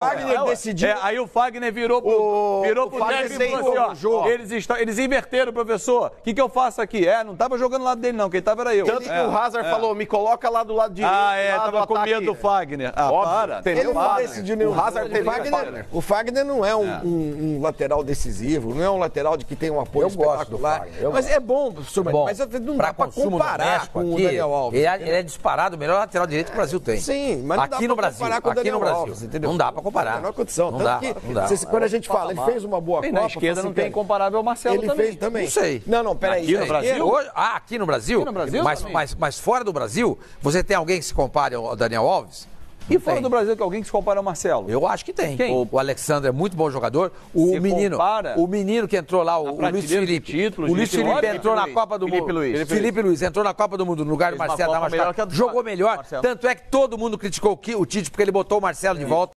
Fagner decidiu. Aí o Fagner virou pro técnico e falou assim, ó, eles inverteram, professor. O que eu faço aqui? Não tava jogando do lado dele, não. Quem tava era eu. Tanto que o Hazard falou, me coloca lá do lado direito. Tava com medo do Fagner. Para. Ele não decidiu nenhum. O Hazard teve Fagner. O Fagner não é um lateral decisivo, não é um lateral de que tem um apoio espetacular. Mas é bom, professor, mas não dá pra comparar com o Daniel Alves. Ele é disparado o melhor lateral direito que o Brasil tem. Sim, mas não dá pra comparar com o Daniel Alves, entendeu? Não dá pra comparar. Não é condição. Não dá. Quando a gente fala, ele fez uma boa Copa. Na esquerda não tem comparável ao Marcelo também. Ele fez também. Não sei. Não, peraí. Aqui no Brasil? Aqui no Brasil? Aqui no Brasil mas fora do Brasil, você tem alguém que se compare ao Daniel Alves? E fora do Brasil, que alguém que se compara ao Marcelo? Eu acho que tem. Quem? O Alexandre é muito bom jogador. O menino que entrou lá, o Luiz Felipe. O Luiz Felipe entrou na Copa do Mundo. Felipe Luiz entrou na Copa do Mundo no lugar do Marcelo. Jogou melhor. Tanto é que todo mundo criticou o Tite porque ele botou o Marcelo de volta.